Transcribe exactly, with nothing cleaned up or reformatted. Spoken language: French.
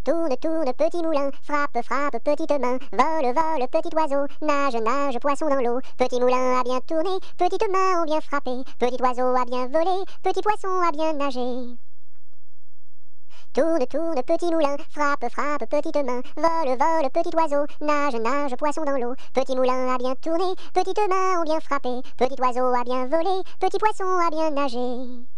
Tourne, tourne, petit moulin, frappe, frappe, petite main, vole, vole, petit oiseau, nage, nage, poisson dans l'eau. Petit moulin a bien tourné, petites mains ont bien frappé, petit oiseau a bien volé, petit poisson a bien nagé. Tourne, tourne, petit moulin, frappe, frappe, petite main, vole, vole, petit oiseau, nage, nage, poisson dans l'eau. Petit moulin a bien tourné, petites mains ont bien frappé, petit oiseau a bien volé, petit poisson a bien nagé.